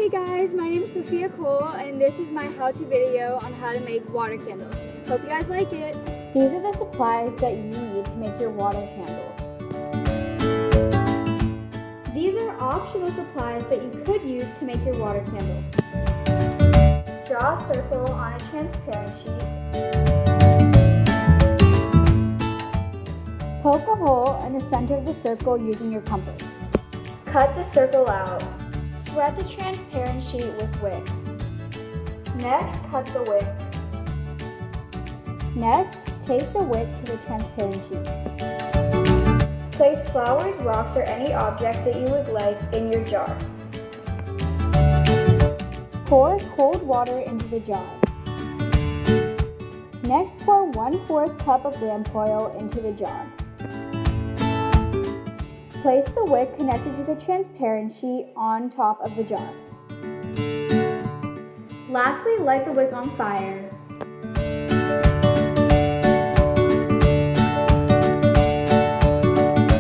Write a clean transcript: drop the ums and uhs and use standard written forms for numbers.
Hey guys, my name is Sophia Cole and this is my how-to video on how to make water candles. Hope you guys like it. These are the supplies that you need to make your water candle. These are optional supplies that you could use to make your water candle. Draw a circle on a transparent sheet. Poke a hole in the center of the circle using your compass. Cut the circle out. Thread the transparent sheet with wick. Next, cut the wick. Next, tape the wick to the transparent sheet. Place flowers, rocks, or any object that you would like in your jar. Pour cold water into the jar. Next, pour 1/4 cup of lamp oil into the jar. Place the wick connected to the transparent sheet on top of the jar. Lastly, light the wick on fire.